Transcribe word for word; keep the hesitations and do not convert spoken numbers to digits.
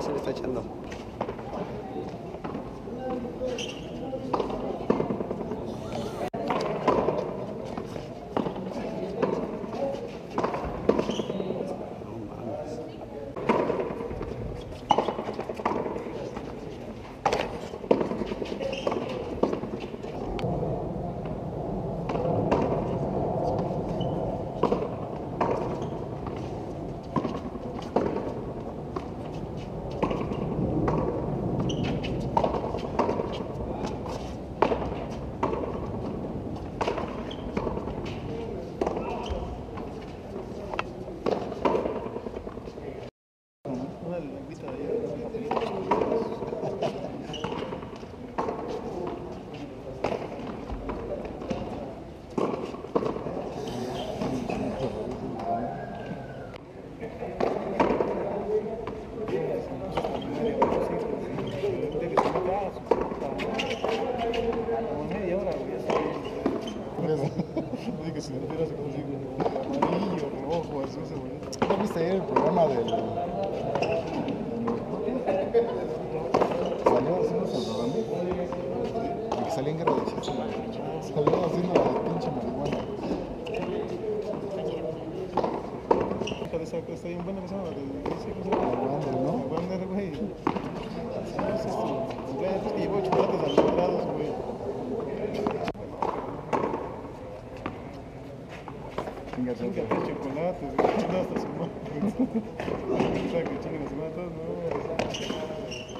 se le está echando. Dice que si no tuvieras consigo amarillo, rojo, azul, se ¿no viste ayer el programa del... ¿Salió haciendo ese programa? El que salía en Guerra de Chile. Salió haciendo la pinche marihuana. Hija de esa cosa, está bien buena que se llama, la ¿no? La Wander, güey. ¿Sabes esto? Es que llevó chocolates alumbrados, güey. Chinga, chinga, chocolates, güey. No, hasta su madre. O sea, que chingan a su madre, no.